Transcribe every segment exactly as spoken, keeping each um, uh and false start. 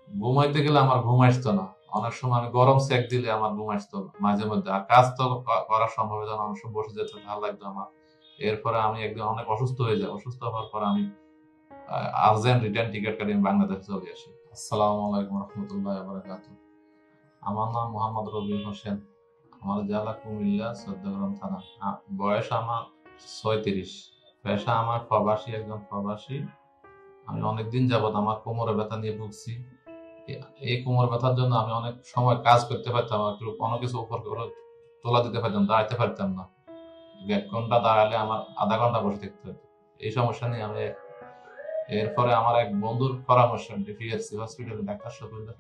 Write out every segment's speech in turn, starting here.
ঘুমাইতে গেলে আমার ঘুম আসতো না। অনেক সময় আমি গরম সেক দিলে আমার ঘুম আসতো না মাঝে মধ্যে। আর কাজ তো করা সম্ভব হতো না, অনেক সময় বসে যেতে ভালো লাগতো আমার। এরপরে আমি একদিন অনেক অসুস্থ হয়ে যাই। অসুস্থ হওয়ার পর আমি আর্জেন্ট রিটার্ন টিকিট কাটি আমি বাংলাদেশে চলে আসি। আসসালামু আলাইকুম রহমতুল্লাহ বারাকাতুহু। আমার নাম মোহাম্মদ রবিউল হোসেন। আমার জেলা কুমিল্লা, চৌদ্দগ্রাম থানা। বয়স আমার ছয়ত্রিশ। পেশা আমার প্রবাসী, একজন প্রবাসী। আমি অনেকদিন যাবত আমার কোমরে ব্যথা নিয়ে ভুগছি। এই কোমর ব্যথার জন্য আমি অনেক সময় কাজ করতে পারতাম, একটু কোনো কিছু উপর করে তোলা দিতে পারতাম, দাঁড়াতে পারতাম না। এক ঘন্টা দাঁড়ালে আমার আধা ঘন্টা বসে থাকতে হতো। এই সমস্যা নিয়ে আমি এরপরে আমার এক বন্ধুর পরামর্শ ডিপিএসসি হসপিটালে ডাক্তার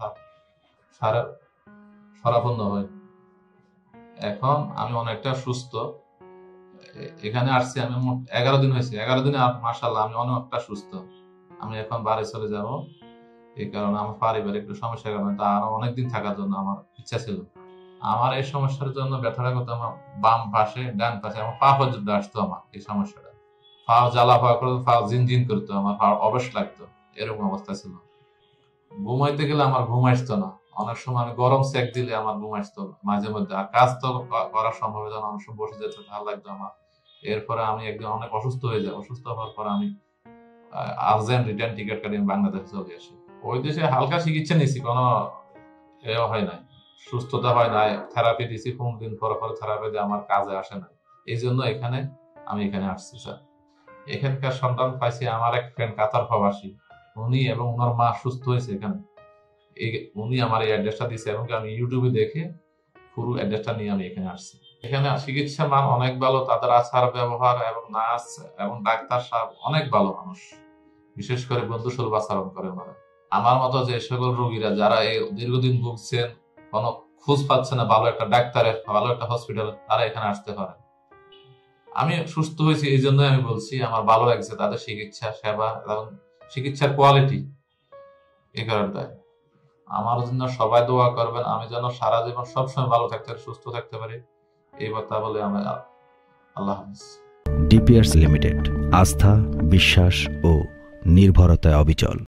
সারা সরাপন্ন হয়। এখন আমি অনেকটা সুস্থ। এখানে আসছি আমি মোট এগারো দিন হয়েছে। এগারো দিনে মাশাআল্লাহ আমি অনেকটা সুস্থ। আমি এখন বাড়ি চলে যাব। এই কারণে আমার পারিবারিক একটু সমস্যার কারণে তা আরো অনেকদিন থাকার জন্য আমার ইচ্ছা ছিল। আমার এই সমস্যার জন্য ব্যথাটা করতো আমার বাম পাশে, ডান পাশে, আমার পা পর্যন্ত আসতো। আমার এই সমস্যাটা পা জ্বালা পাওয়া করতো, পা জিন জিন করতো, আমার পা অবশ লাগতো, এরকম অবস্থা ছিল। ঘুমাইতে গেলে আমার ঘুম আসতো না। অনেক সময় আমি গরম সেক দিলে আমার ঘুম আসতো মাঝে মধ্যে। আর কাজ তো করা সম্ভব হতো না, অনেক সময় বসে যেতে ভালো লাগতো আমার। এরপরে আমি একদিন অনেক অসুস্থ হয়ে যাই। অসুস্থ হওয়ার পর আমি আর্জেন্ট রিটার্ন টিকিট কাটি আমি বাংলাদেশে চলে আসি। ওই দেশে হালকা চিকিৎসা নিছি, কোনো এও হয় নাই, সুস্থতা হয় নাই। থেরাপি দিছি, পনেরো দিন পর পর থেরাপি দিয়ে আমার কাজে আসে না। এই জন্য এখানে আমি এখানে আসছি স্যার। এখানকার সন্তান পাইছি আমার এক ফ্রেন্ড কাতার প্রবাসী, উনি এবং ওনার মা সুস্থ হয়েছে এখানে। উনি আমার এই অ্যাড্রেসটা দিচ্ছে এবং আমি ইউটিউবে দেখে পুরো অ্যাড্রেসটা নিয়ে আমি এখানে আসছি। এখানে চিকিৎসার মান অনেক ভালো, তাদের আচার ব্যবহার এবং নার্স এবং ডাক্তার সাহেব অনেক ভালো মানুষ। বিশেষ করে বন্ধু সুলভ আচরণ করে ওনারা। আমার মতো যে সকল রোগীরা যারা এই দীর্ঘদিন ভুগছেন, কোনো খোঁজ পাচ্ছে না ভালো একটা ডাক্তারের, ভালো একটা হসপিটাল, তারা এখানে আসতে পারে। আমি সুস্থ হয়েছি এই জন্য আমি বলছি, আমার ভালো লাগছে তাদের চিকিৎসা সেবা এবং চিকিৎসার কোয়ালিটি। এই কারণটায় আমার জন্য সবাই দোয়া করবেন, আমি যেন সারা জীবন সবসময় ভালো থাকতে সুস্থ থাকতে পারি। এই কথা বলে আমি আল্লাহ হাফেজ। ডিপিআরস লিমিটেড, আস্থা, বিশ্বাস ও নির্ভরতায় অবিচল।